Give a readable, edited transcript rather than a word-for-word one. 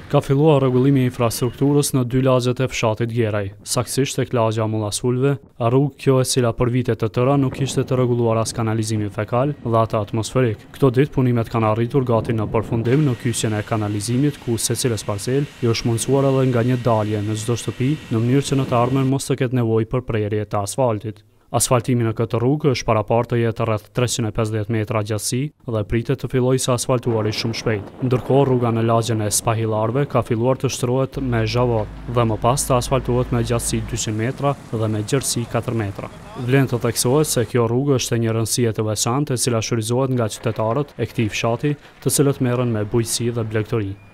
Ka filluar rregullimi I infrastrukturës në 2 lagjet e fshatit Gjeraj, saktësisht tek lagja Mulla Sulve, rrugë kjo e cila për vite të tëra nuk ishte të rregulluar as kanalizimin fekal dhe atë atmosferik. Këto ditë punimet kanë arritur gati në përfundim në kyçjen e kanalizimit ku secilës parcel I është mundsuar edhe nga një dalje në çdo shtëpi në mënyrë që në të ardhmen mos të ketë nevojë për prerje të asfaltit. Asfaltimi në këtë rrugë është paraparë të jetë rreth 350 metra gjatësi dhe pritet të fillojë së asfaltuari shumë shpejt. Ndërkohë rruga në lagjen e Spahillarëve ka filluar të shtrohet me zhavat dhe më pas të asfaltohet me gjatësi 200 metra dhe me gjerësi 4 metra. Vlen të theksohet se kjo rrugë është e një rëndësie të veçantë e cila shfrytëzohet nga qytetarët e këtij fshati, të cilët merren me bujqësi dhe blegtori.